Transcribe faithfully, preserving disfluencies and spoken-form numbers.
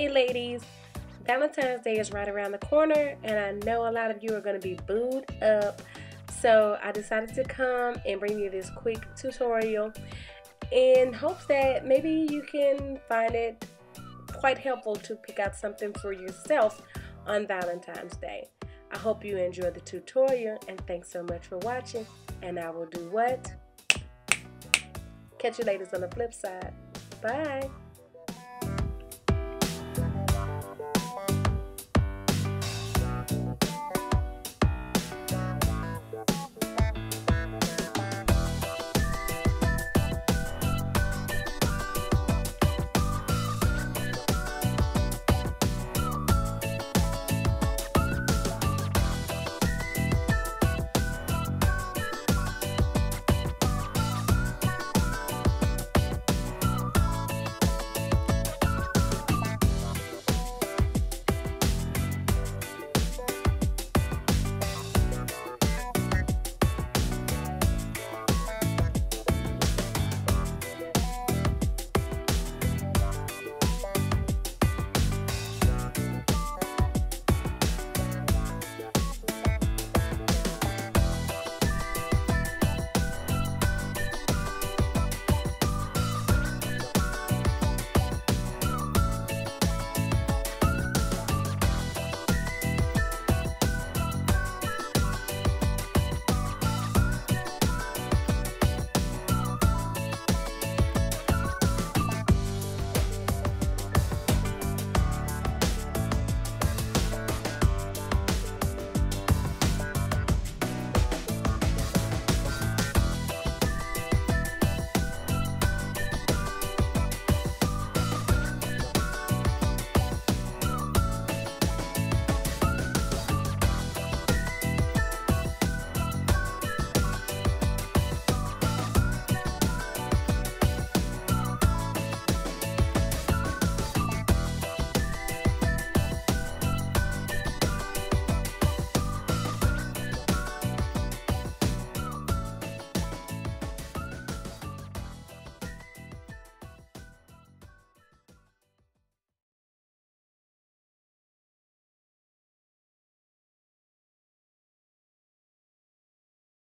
Hey ladies, Valentine's Day is right around the corner, and I know a lot of you are going to be booed up. So I decided to come and bring you this quick tutorial in hopes that maybe you can find it quite helpful to pick out something for yourself on Valentine's Day. I hope you enjoy the tutorial, and thanks so much for watching. And I will do what? Catch you ladies on the flip side. Bye.